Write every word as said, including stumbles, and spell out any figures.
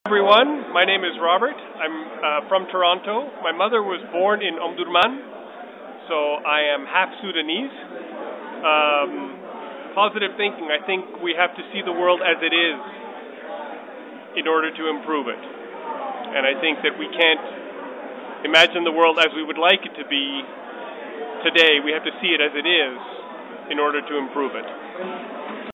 Everyone, my name is Robert. I'm uh, from Toronto. My mother was born in Omdurman, so I am half Sudanese. Um, positive thinking, I think we have to see the world as it is in order to improve it. And I think that we can't imagine the world as we would like it to be today. We have to see it as it is in order to improve it.